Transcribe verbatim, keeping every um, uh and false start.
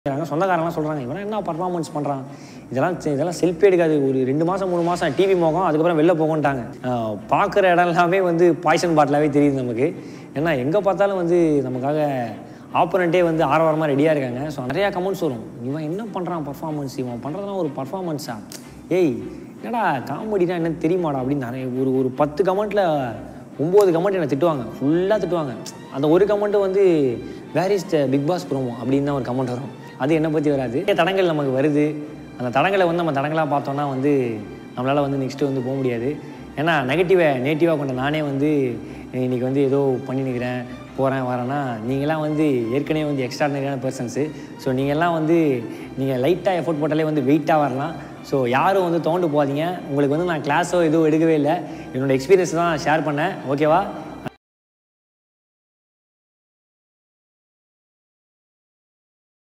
சொந்தக்காரங்களாம் சொல்கிறாங்க இவனா என்ன பர்ஃபார்மன்ஸ் பண்ணுறான் இதெல்லாம் இதெல்லாம் செல்ஃபி எடுக்காது ஒரு ரெண்டு மாதம் மூணு மாதம் டிவி மோகம் அதுக்கப்புறம் வெளில போகன்ட்டாங்க பார்க்குற இடம் எல்லாமே வந்து பாய்சன் பாட்டிலாகவே தெரியுது நமக்கு ஏன்னா எங்கே பார்த்தாலும் வந்து நமக்காக ஆப்போனண்ட்டே வந்து ஆரவாரமாக ரெடியாக இருக்காங்க ஸோ நிறையா கமெண்ட்ஸ் வரும் இவன் என்ன பண்ணுறான் பர்ஃபார்மன்ஸ் இவன் பண்ணுறதுலாம் ஒரு பர்ஃபார்மன்ஸா ஏய் என்னடா காமெடினா என்னன்னு தெரியுமாடா அப்படின்னு நிறைய ஒரு ஒரு பத்து கமெண்ட்டில் ஒம்பது கமெண்ட் என்னை திட்டுவாங்க ஃபுல்லாக திட்டுவாங்க அந்த ஒரு கமெண்ட்டு வந்து where is the Bigg Boss promo அப்படின்னு தான் ஒரு கமெண்ட் வரும் அது என்னை பற்றி வராது தடங்கள் நமக்கு வருது அந்த தடங்களை வந்து நம்ம தடங்களாக பார்த்தோன்னா வந்து நம்மளால் வந்து நெக்ஸ்ட்டு வந்து போக முடியாது ஏன்னா நெகட்டிவை நேட்டிவாக கொண்ட நானே வந்து இன்றைக்கி வந்து ஏதோ பண்ணி நிற்கிறேன் போகிறேன் வரேன்னா நீங்களாம் வந்து ஏற்கனவே வந்து எக்ஸ்ட்ராடினரியான பர்சன்ஸு ஸோ நீங்கள்லாம் வந்து நீங்கள் லைட்டாக எஃபோர்ட் போட்டாலே வந்து வெயிட்டாக வரலாம் ஸோ யாரும் வந்து தோண்டு போகாதீங்க உங்களுக்கு வந்து நான் கிளாஸோ எதுவும் எடுக்கவே இல்லை என்னோடய எக்ஸ்பீரியன்ஸ் தான் ஷேர் பண்ணேன் ஓகேவா